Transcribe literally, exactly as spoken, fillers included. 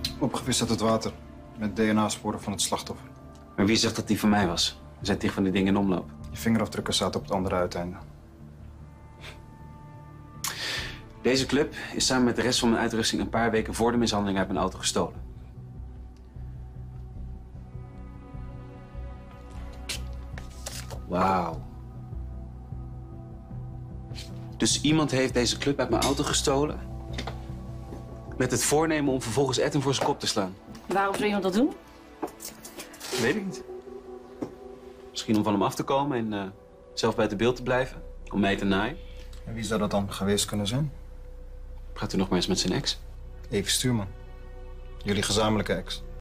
Opgevist uit het water. Met D N A-sporen van het slachtoffer. Maar wie zegt dat die van mij was? Er zijn tig van die dingen in omloop. Je vingerafdrukken zaten op het andere uiteinde. Deze club is samen met de rest van mijn uitrusting een paar weken voor de mishandeling uit mijn auto gestolen. Wauw. Dus iemand heeft deze club uit mijn auto gestolen? Met het voornemen om vervolgens Edwin voor zijn kop te slaan? Waarom zou iemand dat doen? Weet ik niet. Misschien om van hem af te komen en uh, zelf bij het beeld te blijven. Om mij te naaien. En wie zou dat dan geweest kunnen zijn? Praat u nog maar eens met zijn ex? Eve Stuurman. Jullie gezamenlijke ex.